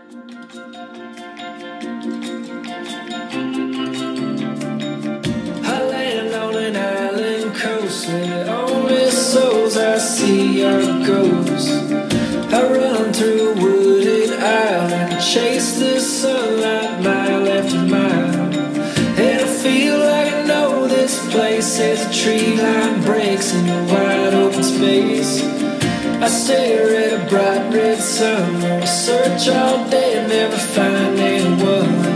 I land on an island coast where only souls I see are ghosts. I run through a wooded island, chase the sunlight mile after mile, and I feel like I know this place as the tree line breaks into wide open space. I stare at a bright red sun, search all day and never find anyone.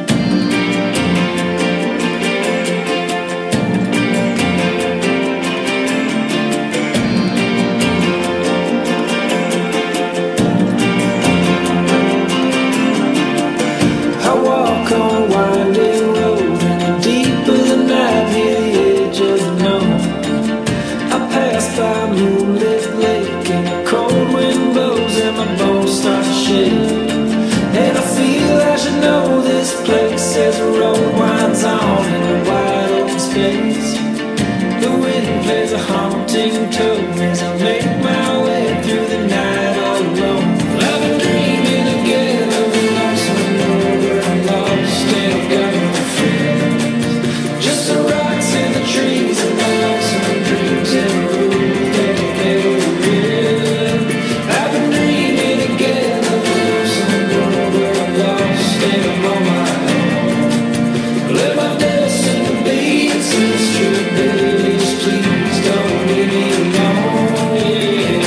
And I feel I should know this place as the road winds on in a wide open space. The wind plays a haunting tune as I make my way through the night all alone. I've been dreaming again of a lonesome road where I'm lost and I've got no friends. Just the rocks and the trees and my lonesome dreams and the road that I've never been. I've been dreaming again of a lonesome road where I'm lost and I'm on my own. Let my destiny be a sister, babies, please don't leave me alone, yeah.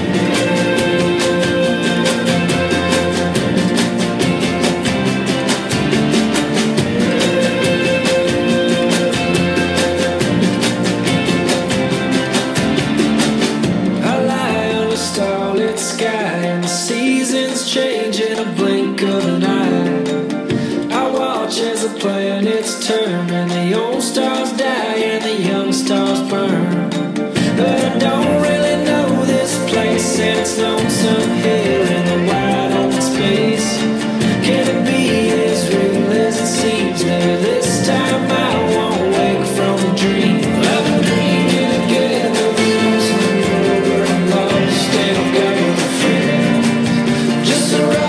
I lie on a starlit sky and the seasons change in a blink of an eye. I watch as the planets turn and the old stars die and the young stars burn. But I don't really know this place and it's lonesome here in the wide open space. Can it be as real as it seems? Maybe this time I won't wake from a dream. I've been dreaming again of a lonesome road where I'm lost and I've got no friends. Just a